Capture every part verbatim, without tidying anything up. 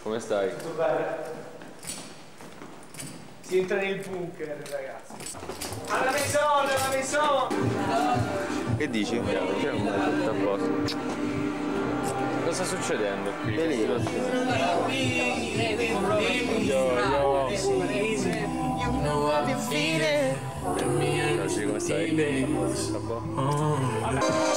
Come stai? Tutto bene? Si entra nel bunker, ragazzi. Alla maison, alla maison! Che dici? C'è un tutto a posto. Cosa sta succedendo qui? Che situazione? Yo, yo. Oggi come stai? Sta buono?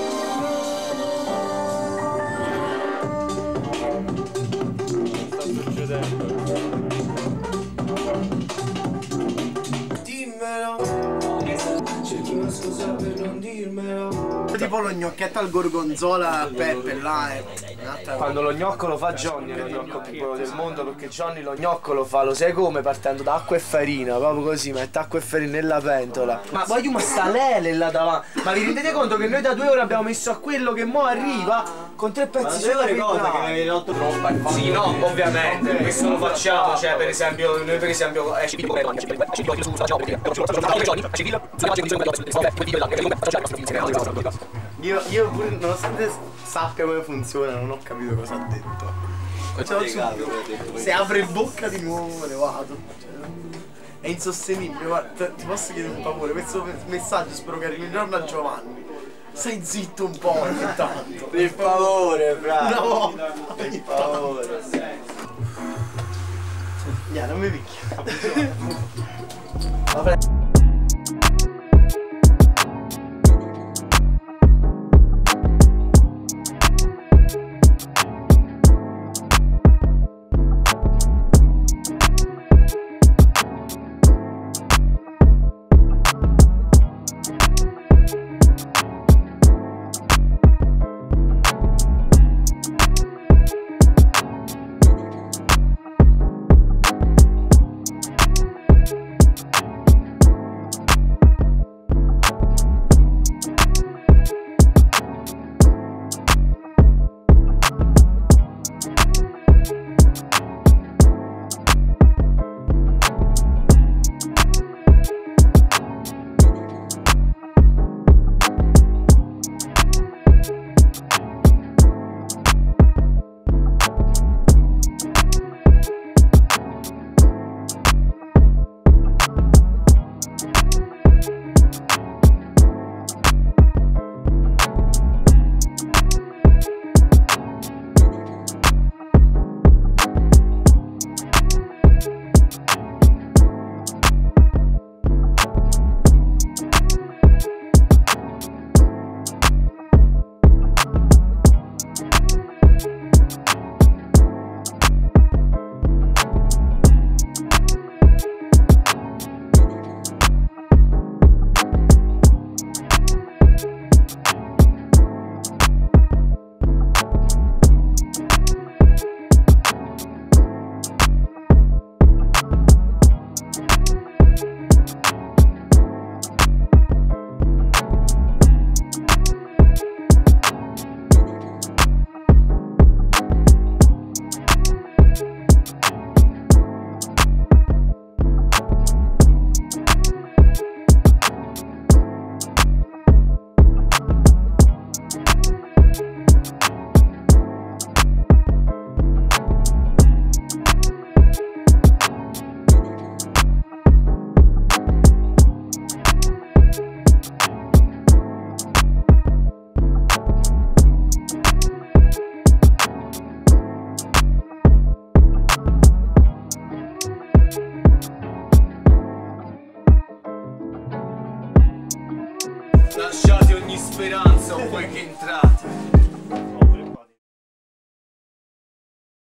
Tipo lo gnocchetto al gorgonzola al pepe là è... Quando lo gnocco lo fa Johnny, lo gnocco più buono del mondo, perché Johnny lo gnocco lo fa, lo sai come? Partendo da acqua e farina, proprio così, mette acqua e farina nella pentola. Ma voglio ma sta lele là davanti. Ma vi rendete conto che noi da due ore abbiamo messo a quello che mo arriva con tre pezzi solo di cosa che ne avete rotto troppo? Sì, no, ovviamente, questo lo facciamo, cioè per esempio, noi per esempio eh, Io, io pure nonostante sappia come funziona non ho capito cosa ha detto. Cioè, se apre bocca di nuovo me ne vado. Cioè, è insostenibile, guarda, ti posso chiedere un favore, questo messaggio spero che arrivi il giorno a Giovanni. Stai zitto un po' ogni tanto. Per favore, bravo. Una volta. Per favore. Yeah, non mi picchia. Vabbè. Lasciate ogni speranza o voi che entrate.